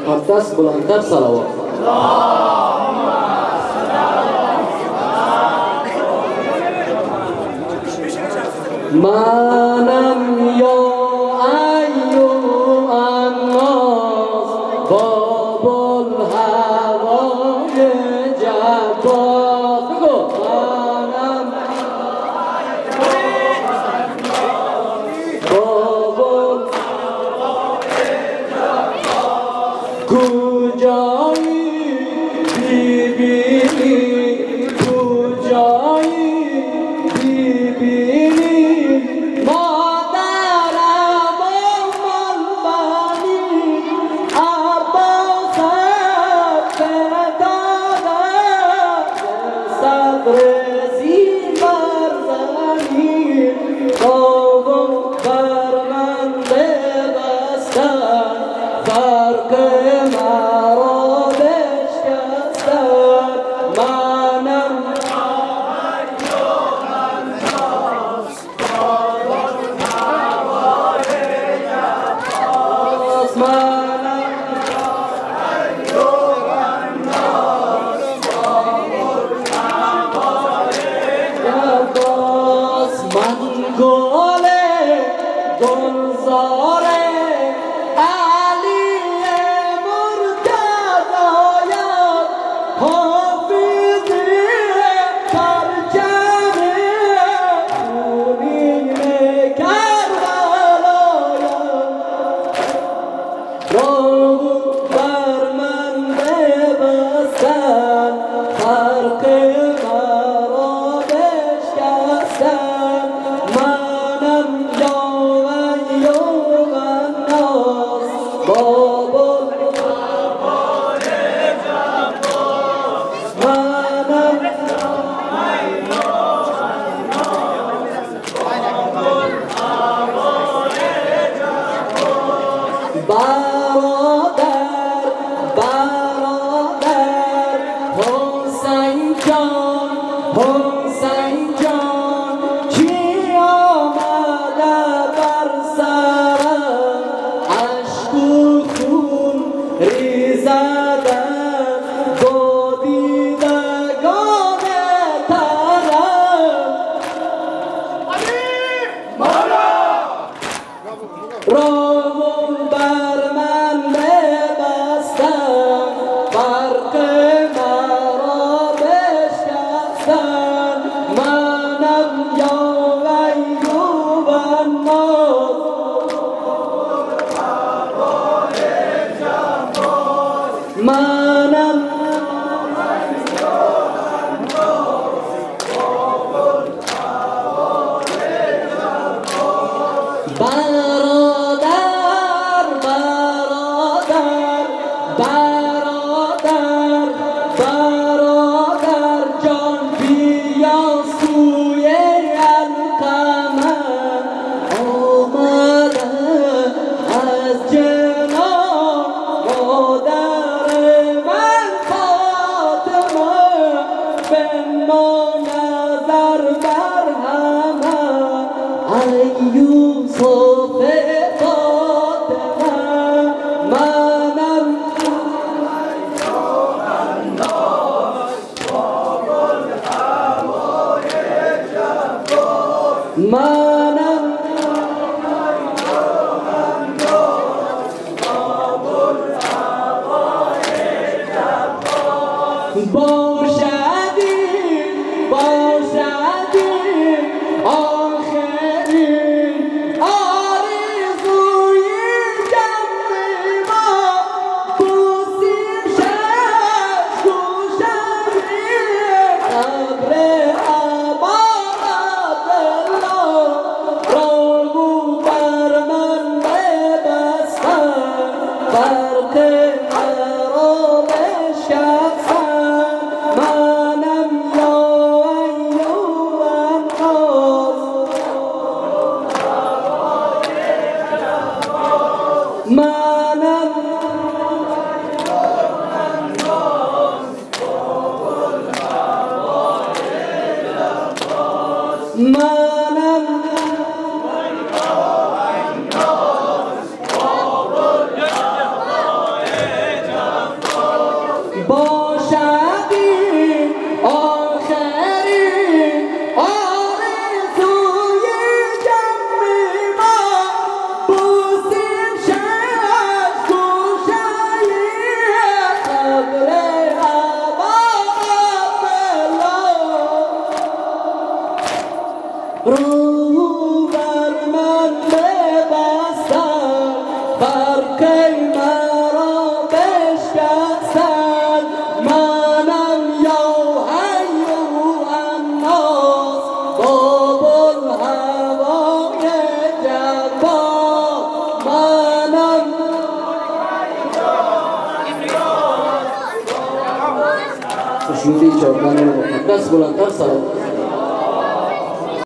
مقدس بلندتر صلوات. منم یا ایها الناس باب الهوای جبار. منم باب کجایی ببینی کجایی ببینی مادرم منبنی عباس بدادم صدر زیبر زمین قوم بر من ببستن فرق مرا بشکستن. منم گلزار علی مرتضایم حافظ پرچم خونین کربلایم. راهو بر من ببستن فرق مرا بشکستن. منم یا ایها الناس باب الهوای جبار. منم برادر برادر حسین جان حسین جان کی آمده بر سرم اشک و خون ریزدم با دیدگان ترم. راهو بر من ببستن فرق مرا بشکستن. منم یا ایها الناس منم برادر برادر برادر برادر جان بیا سوی القمر آمده از جنان مادر من فاطمه بنما نظر بر همه ای یوسف فاطمه. منم منم باشدی باشدی آخرین آرزوی جمع ما بوسیم شش گوشمی قبر ابا عبدالله. راهو بر من ببستن فرق مرا بشکستن. منم یا ایها الناس منم منم باشدی آخرین آرزوی جمع ما بوسیم شد گوشه قبر ابا عبدالله رو بر من ببستن فرق مرا بشکستن منم یا حی الناس باب الهوای جبار منم خوشنودی چهارگانه رو بکن دست بلندتر سلام